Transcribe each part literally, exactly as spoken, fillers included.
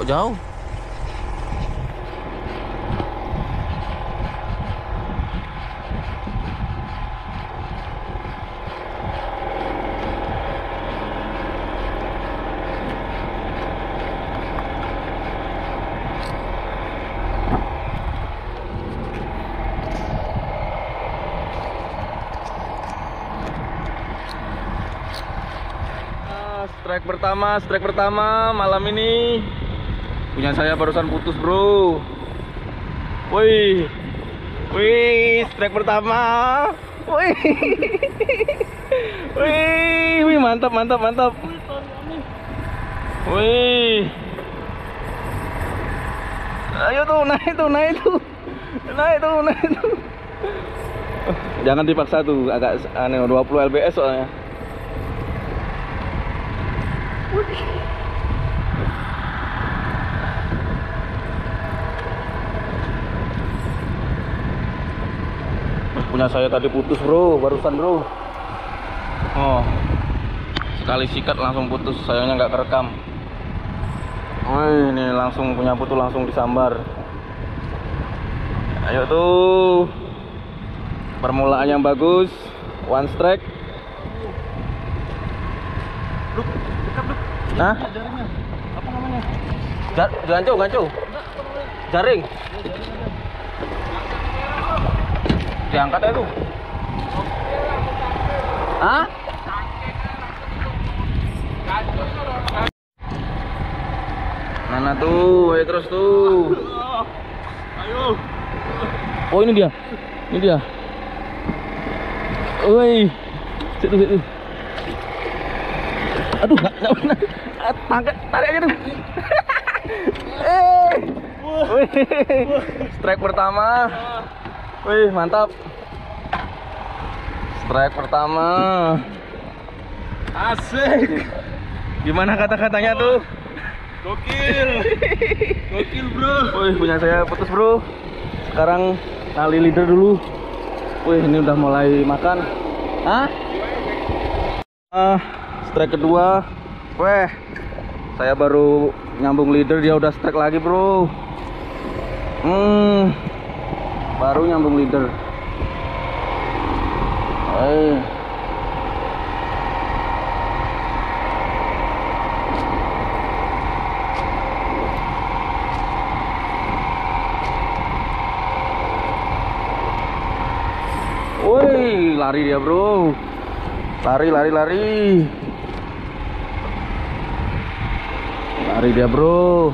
kok jauh. Strike pertama, strike pertama malam ini punya saya barusan putus, bro. Wih, wih, strike pertama, wih, wih, wih, mantap, mantap, mantap, wih. Ayo tuh, naik tuh, naik tuh, naik tuh, naik tuh. Jangan dipaksa tuh, agak aneh, dua puluh L B S soalnya. Punya saya tadi putus, bro, barusan, bro. Oh, sekali sikat langsung putus, sayangnya nggak kerekam. Oh, ini langsung punya putus, langsung disambar. Ayo tuh, permulaan yang bagus, one strike. Nah, apa namanya? Jar, gancu, gancu, jaring. Diangkat aja tuh. Hah? Mana tuh? Ayo terus tuh. Ayo. Oh, ini dia. Ini dia. Woi. Situ, situ. Aduh, nggak benar. Tangkap, tarik aja tuh. Eh. Wih. Strike pertama. Wih, mantap. Strike pertama. Asik. Gimana kata-katanya tuh? Gokil. Gokil, bro. Wih, punya saya putus, bro. Sekarang tali leader dulu. Wih, ini udah mulai makan. Hah? Ah, strike kedua. Weh, saya baru nyambung leader, dia udah strike lagi, bro. Hmm, baru nyambung leader. Eh. Woi, lari dia, bro. Lari, lari, lari. Lari dia, bro.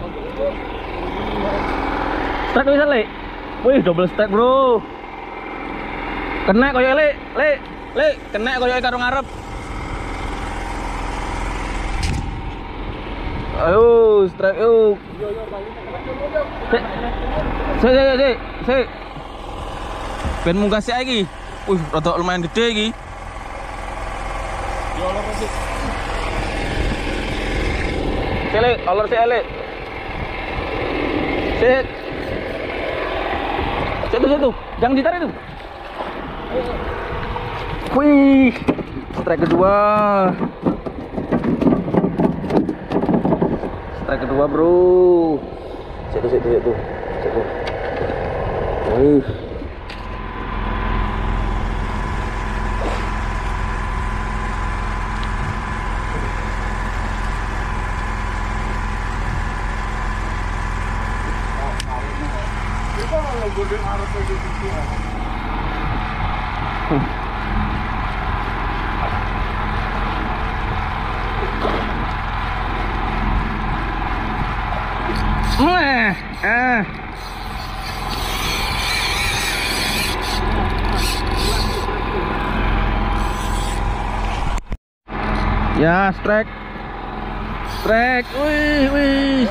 Strike bisa, Le. Wih, double strike, bro. Kena koyo Le, Le, Le, kena koyo karo ngarep. Ayo, strike yuk. Sik. Sik, sik, sik, sik. Ben munggah sik iki. Wih, rada lumayan gede iki. Yo olor sih. Sik, Le, olor sik, Le. Sik. Situ, situ. Jangan ditarik tuh. Wih, strike kedua. Strike kedua, bro. Situ, situ, situ. Situ. Wih. Ah, ah. Ya, strike. Strike. Wih, wih.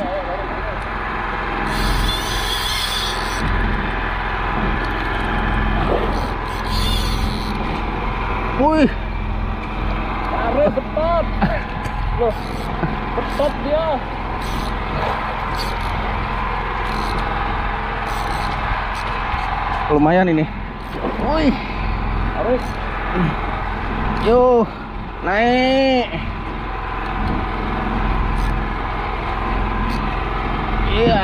Wih. Tarik betot. Loh. Betot dia. Lumayan ini. Wih. Tarik. Yo, naik. Iya.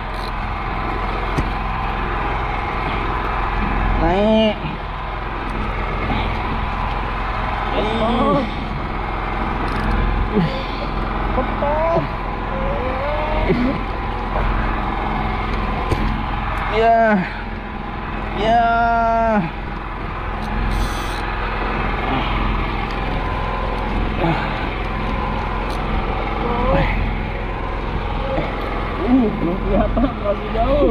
Naik. Ya, ya. Uh, belum kelihatan, masih jauh.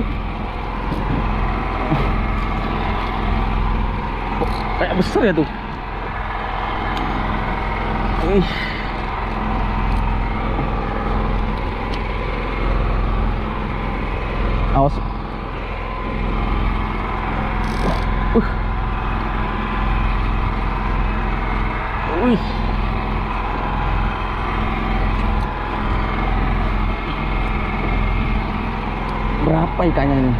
Kok kayak besar ya tuh. Wih. Awas. Uh. Wih. Berapa ikannya ini?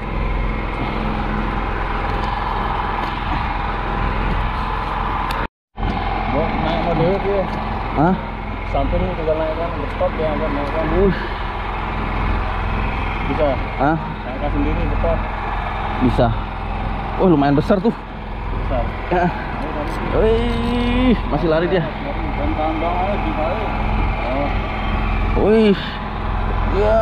Mau naik model dia. Hah? Sampai ini tinggal naikkan, stop dia akan naikkan. Uh. Bisa? Hah? Naikkan sendiri, cepat. Bisa. Oh, lumayan besar tuh. Besar. Ya. Wih, masih lari dia. Dan tambang aja di balik. Oh. Wih. Ya.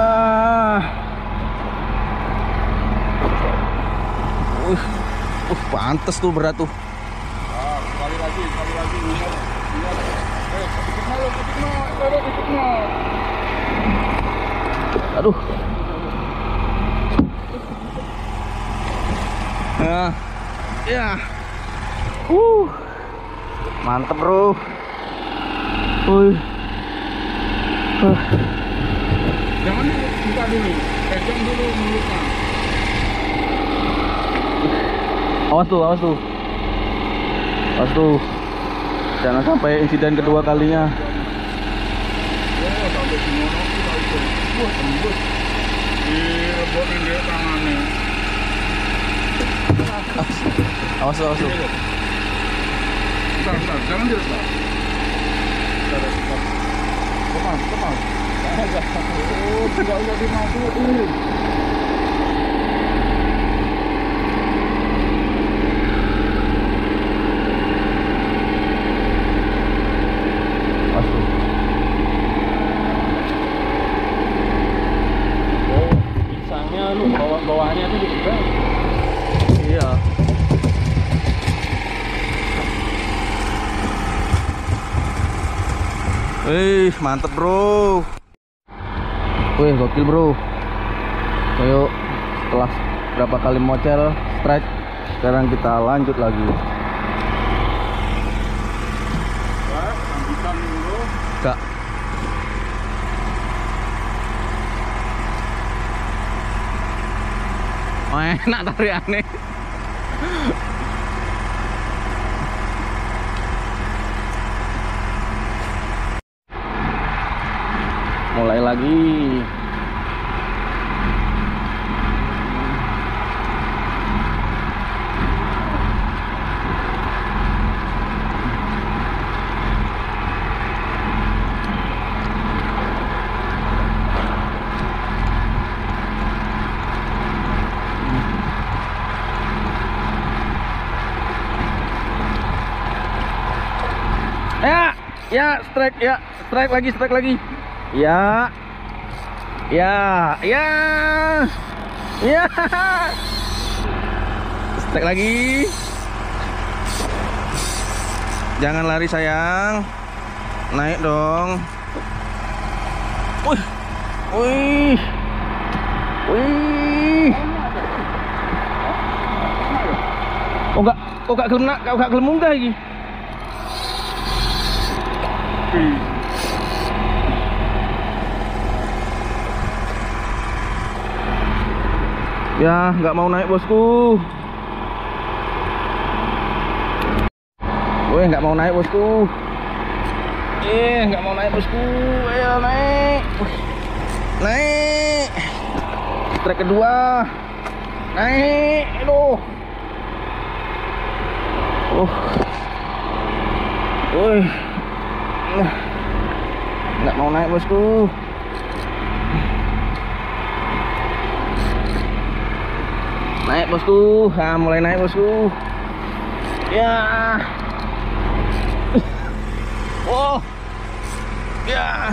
Wih. Uh, pantes tuh berat tuh. Ah, sekali lagi, sekali lagi. Ingat, ingat. Eh, ketik malu, ketik malu, ada ketik malu. Aduh. Ya. Ya. Uh. Mantep, Bro. Wih. Uh. Jangan buka dulu, pegang dulu mulutnya. Awas tuh, awas tuh. Awas tuh. Jangan sampai insiden kedua kalinya. Oh, sampai semua kita itu. Wah, tembus. Direbotin dia tangannya. Awas tuh, awas tuh. Bentar, bentar, jangan diretak. Bentar, bentar. Teman, teman. Oh, tidak usah dimasukin. Awas tuh. Oh, pisangnya lu bawah-bawahnya tuh dipegang. Iya. Wih, mantep, Bro. Wih, gokil, Bro. Ayo, setelah berapa kali mocel strike, sekarang kita lanjut lagi. Wah, lanjutan dulu. Kak. Oh, enak tariannya. Mulai lagi. Ya, ya, strike, ya, strike lagi, strike lagi. Ya, ya, ya, ya, strike lagi. Jangan lari, sayang. Naik dong. Wih, wih, wih. Oh enggak, kok gak gelem, kok gak gelem munggah iki. Ya, nggak mau naik, bosku. Weh, nggak mau naik, bosku. Eh, nggak mau naik, bosku. Ayo naik. Wih, naik. Trek kedua. Naik. Aduh. Oh. Wih. Nggak mau naik, bosku. Naik bosku, nah, mulai naik bosku. Ya. Oh. Ya.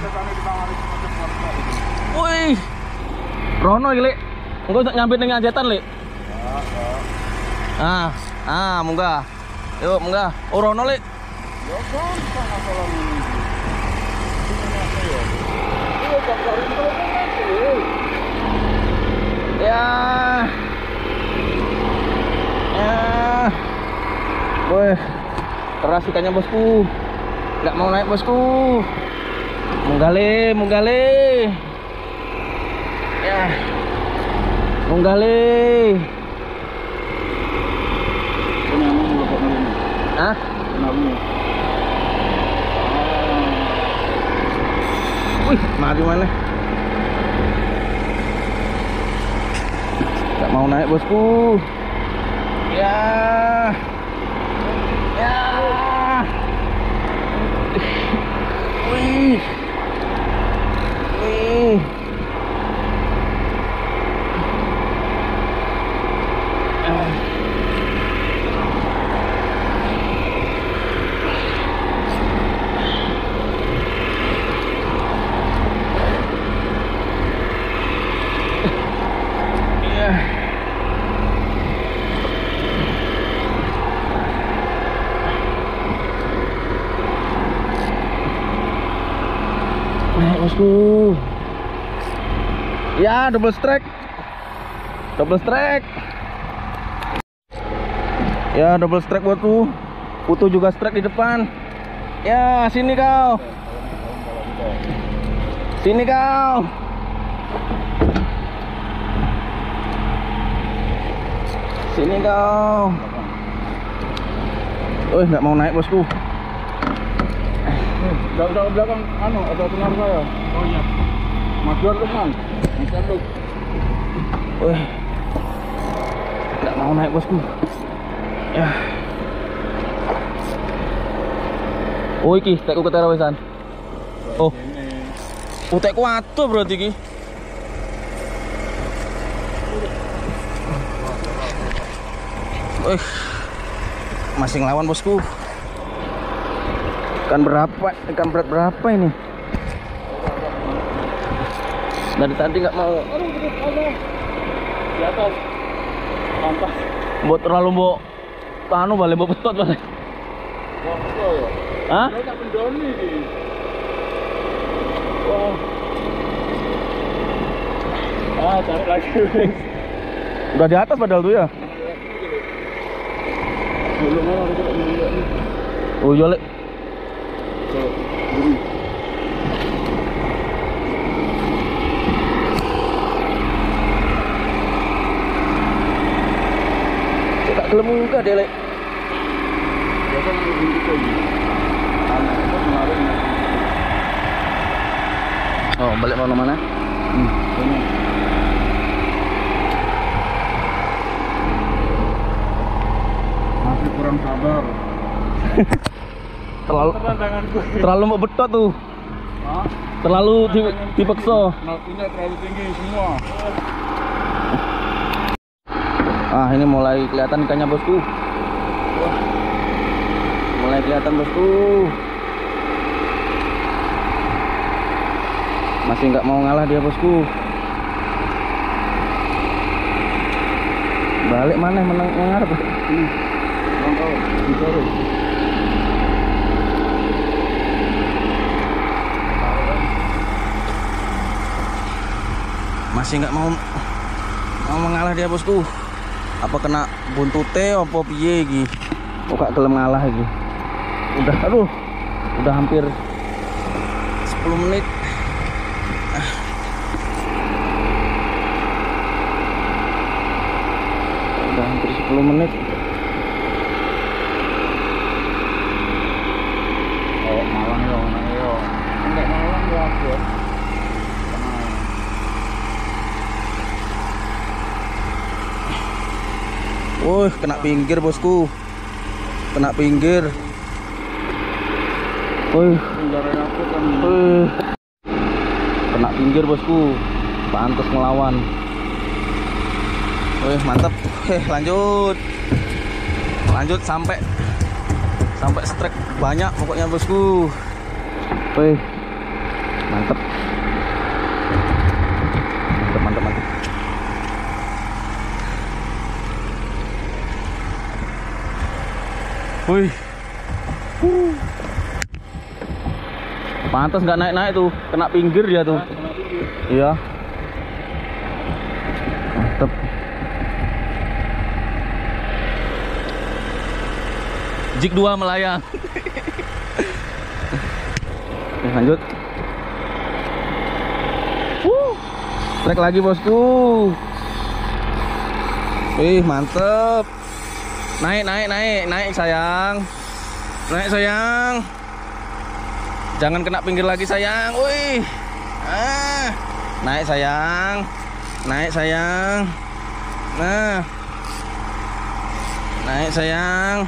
Wih. Rono gile. Engko nyampe ning Anjetan, Lek. Ah, ah, munggah. Yuk, munggah. Oh, Rono, Lek. Ya gampang masalah ini. Ini gampang ini. Ya. Ya. Wih. Keras ikannya bosku. Nggak mau naik bosku. Munggah le, munggah le. Ya. Munggah le. Hah? Wih, mati mana? Nggak mau naik bosku. Ya. Ya. Wih. Wih. Naik bosku. Ya, double strike. Double strike. Ya, double strike bosku. Putu juga strike di depan. Ya, sini kau. Sini kau. Sini kau. Oh, nggak mau naik bosku. Belakang belakang anu ada teman saya. Oh iya. Majuan teman. Majuan lu. Wih. Nggak mau naik bosku. Ya. Oh iki tekku ketara wisan. Oh. Oh tekku atuh berarti iki. Wih. Masih ngelawan bosku. Ikan berapa? Ikan berat berapa ini? Dari tadi nggak mau. Di atas. Mantap. Buat terlalu mbok anu balik mbok betot balik. Wah, betul ya. Hah? Lo tak pendoni iki. Wah. Ah, tarik lagi. Udah di atas padahal tuh ya. Belum mana kita lihat nih. Oh iya Lek. Tak gelem juga deh Lek. Biasa nunggu gitu ini. Anak itu kemarin. Oh, balik mana mana? Hmm, benar. Masih kurang sabar. Terlalu tanganku. terlalu mau betot tuh. Hah? Terlalu di, dipaksa. Nakunya terlalu tinggi semua. Ah, ini mulai kelihatan ikannya bosku. Mulai kelihatan bosku. Masih nggak mau ngalah dia bosku. Balik mana menang mengarep. Ini. Mantap, ditaruh. Masih nggak mau mau mengalah dia bosku. Apa kena buntute apa piye iki? Kok gak gelem ngalah iki. Udah aduh. Udah hampir sepuluh menit. Ah. Udah hampir sepuluh menit. Oh, malang yo, nang yo. Enggak malang ya, Bos. Wih, kena pinggir bosku. Kena pinggir. Wih, Penjara aku kan. wih. Kena pinggir bosku. Pantas ngelawan. Wih, mantep. Wih, lanjut. Lanjut sampai sampai strike banyak pokoknya bosku. Wih, mantep. Mantep, mantep, mantep. Wih. Uh. Pantas nggak naik-naik tuh, kena pinggir dia tuh. Iya. Mantep. Jig dua melayang. Oke, lanjut. Uh. Strike lagi bosku. Wih, mantep. Naik, naik, naik, naik sayang. Naik sayang. Jangan kena pinggir lagi sayang. Wih. Ah. Naik sayang. Naik sayang. Nah. Naik sayang.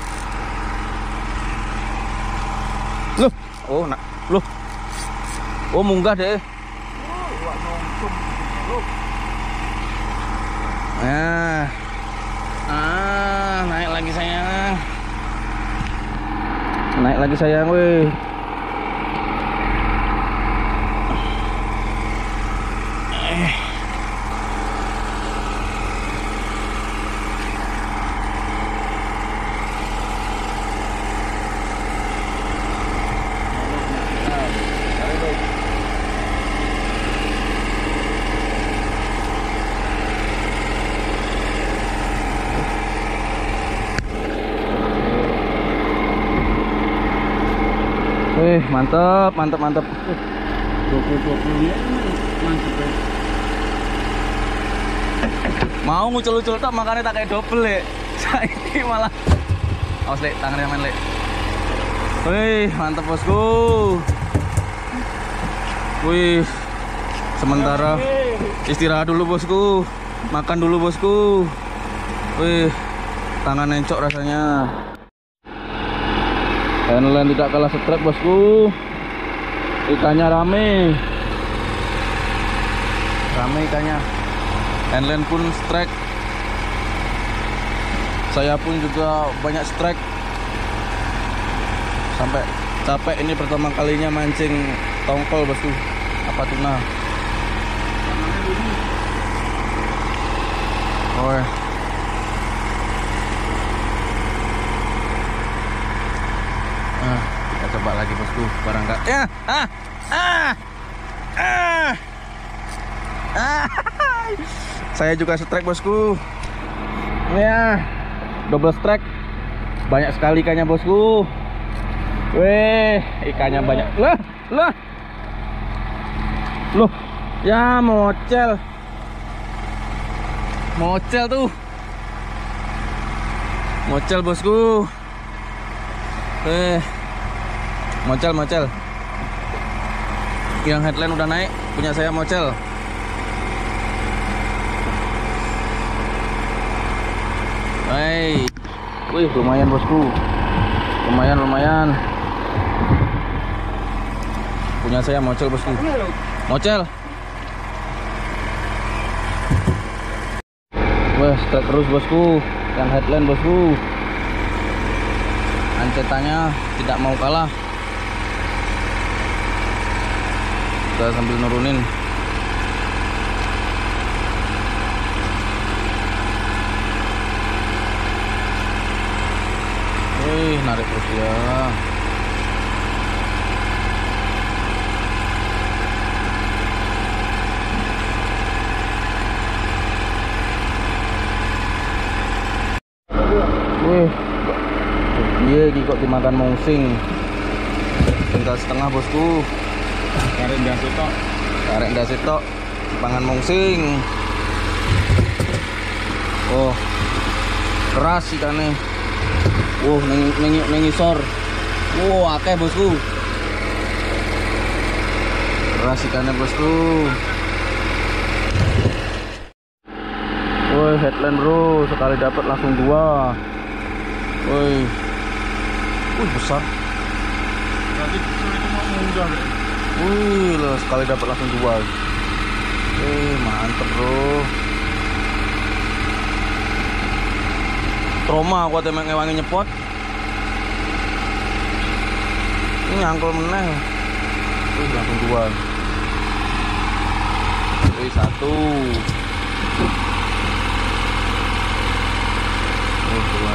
Loh. Oh, nak. Loh. Oh, munggah deh. Nah. Ah, naik lagi sayang. Naik lagi sayang, weh. Eh. Wih, mantap, mantap, mantap. dua puluh dua puluh ya. Mantap ya. Mau ngucul-ngucul tak makanya tak kayak double le. Saiki malah. Awas le, tangannya main le. Wih, mantap bosku. Wih. Sementara istirahat dulu bosku. Makan dulu bosku. Wih, tangan encok rasanya. Handline tidak kalah strike bosku. Ikannya rame. Rame ikannya. Handline pun strike. Saya pun juga banyak strike. Sampai capek, ini pertama kalinya mancing tongkol bosku. Apa tuna. Oh. Ah, kita coba lagi bosku, barang enggak. Ya, ah, ah, ah, ah. Saya juga strike bosku. Ya, double strike. Banyak sekali ikannya bosku. Weh, ikannya banyak. Lah, lah. Loh, ya mocel. Mocel tuh. Mocel bosku. Eh, mocel, mocel. Yang headline udah naik, punya saya mocel. Hai, wih lumayan bosku, lumayan lumayan. Punya saya mocel bosku, mocel. Wah, strike terus bosku, yang headline bosku. Ancetannya tidak mau kalah. Kita sambil nurunin. Wih, narik terus ya. Wih. Iya, kok dimakan mungsing. Tinggal setengah bosku. Karek ndak sitok. Karek ndak sitok. Pangan mungsing. Oh. Keras ikannya. Wow, neng neng neng isor. Wow, akeh bosku. Keras ikannya bosku. Woi, headline bro, sekali dapat langsung dua. Woi. Wih, besar. Berarti itu mau mudah deh. Wih, loh, sekali dapat langsung dua. Eh, mantep bro. Trauma aku temek ngewangi nyepot. Ini nyangkul meneh. Wih, langsung dua. Wih, satu. Wih, dua.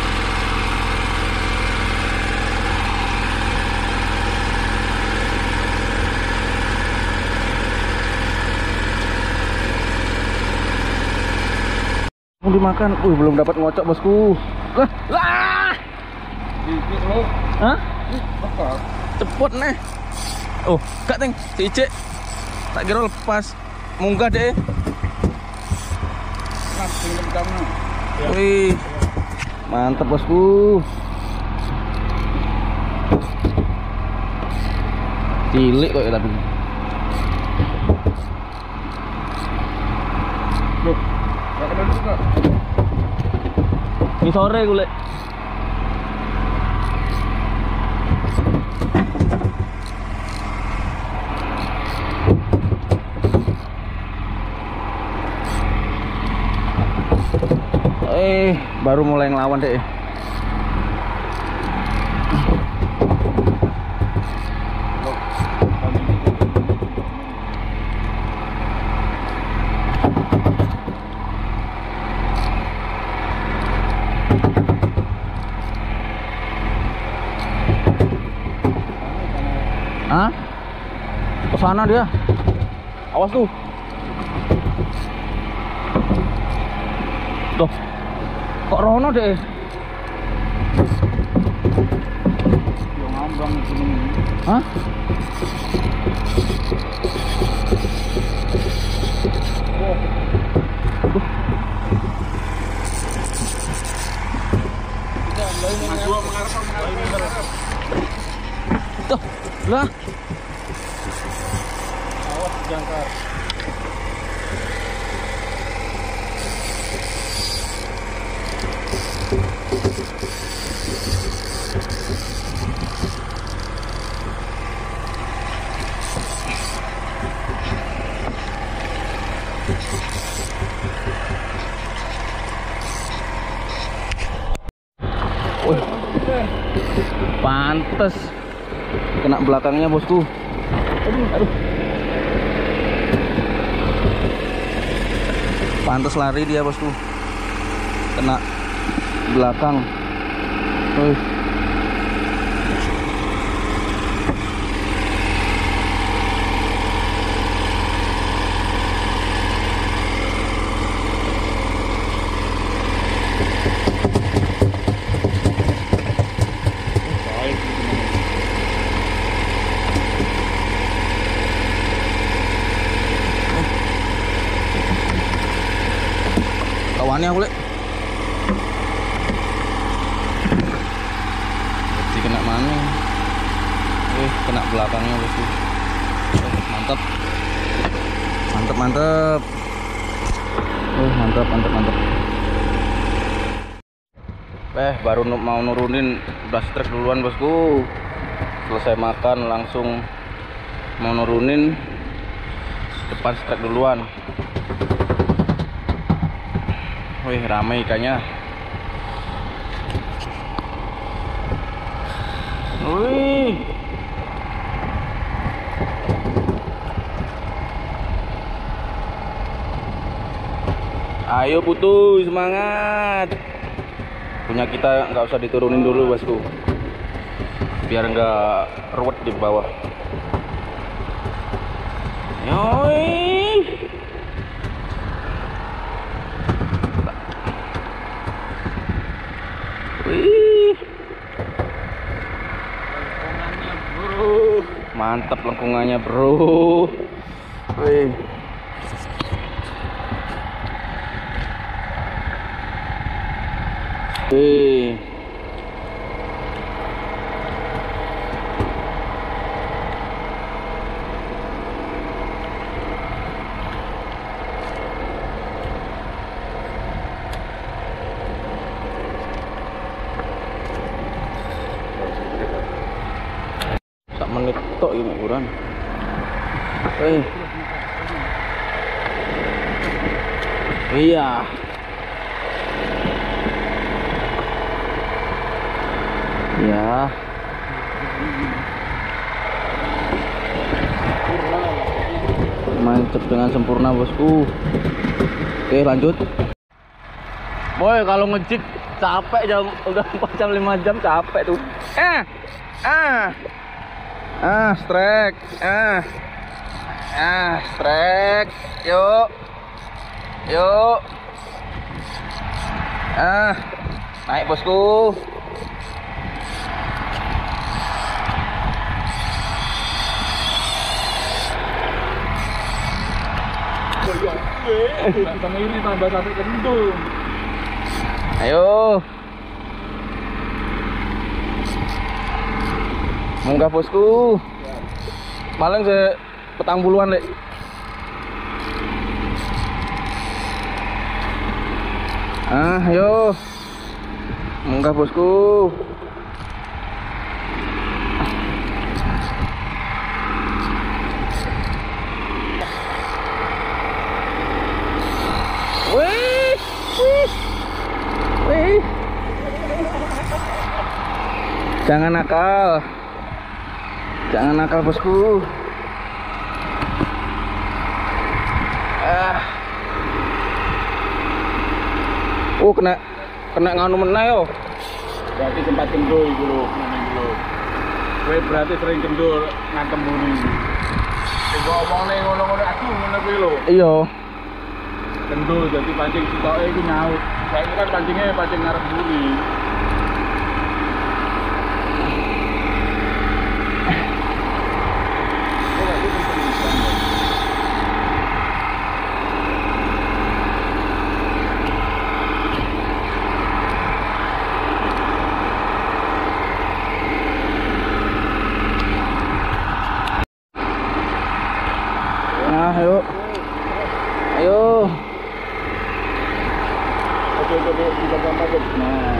Mau dimakan. Wih, belum dapat ngocok, bosku. Lah, lah. Ini lo. Hah? Apa? Cepot nih. Oh, gak ting, si Icek. Tak kira lepas. Munggah deh. Nah, tinggal kamu. Wih. Mantap, bosku. Cilik kok ya tapi. Loh, gak kena juga. Ini sore gue. Eh, baru mulai ngelawan deh. Hah? Ke sana dia. Awas tuh. Tuh. Kok rono deh? Yang ngambang sini. Hah? Oh. Maju mengarep mengarep. Tuh, lah. Awas jangkar. Wih, pantes kena belakangnya bosku. Aduh, aduh. Pantes lari dia bosku, kena belakang. Wih. Kawannya aku lek. Jadi kena mana? Eh, kena belakangnya bosku. Eh, mantap. Mantap, mantap. Eh, mantap, mantap, mantap. Eh, baru mau nurunin udah strek duluan bosku. Selesai makan langsung mau nurunin, depan strek duluan. Wih, ramai ikannya. Wih. Ayo putu, semangat. Punya kita nggak usah diturunin dulu bosku, biar nggak ruwet di bawah. Yoi. Wih. Mantap lengkungannya bro. Wih. Wih. Sak menit tok ini ukuran. Wih. Iya. Ya. Mantap dengan sempurna bosku. Oke lanjut. Boy kalau ngejik capek jam udah empat jam lima jam capek tuh. Eh, ah, ah, strike, ah, ah, strike, yuk, yuk, ah, naik bosku. Sama ini tambah satu kendung. Ayo. Munggah bosku. Paling se petang puluhan lek. Ah, ayo. Munggah bosku. Wih, wih, wih. Jangan nakal. Jangan nakal bosku. Ah. Oh kena kena nganu meneh yo. Berarti sempat kendul iku lho, ngene iku lho. Kowe berarti sering kendul ngantem buri. Sing kok omongne ngono-ngono aku ngono kuwi lho. Iya. Kendul jadi pancing sitoke iku nyaut. Saiki kan pancingnya pancing ngarep buri. Nah, ayo. Ayo. Oke, oke, oke, kita gambar deh. Nah.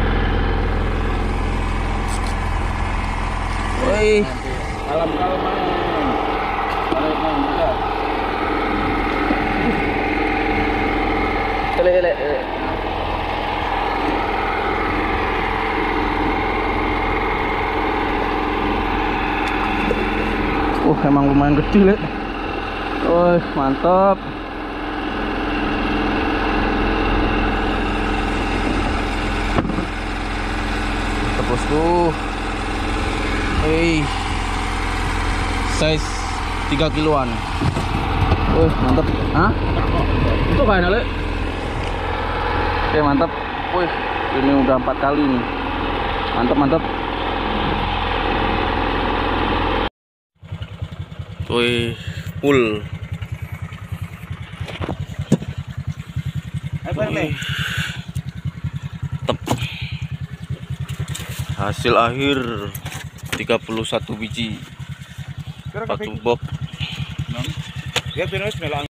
Woi. Alam kalem main. Balik main juga. Lele lele. Uh, emang lumayan gede, Lek. Wih, mantap. Mantap bosku. Hei, size tiga kiloan. Wih, mantap. Hah? Itu kayaknya, Lek. Oke, mantap. Wih, ini udah empat kali nih. Mantap, mantap. Wih, full. Wih. Tep. Hasil akhir tiga puluh satu biji batu bob.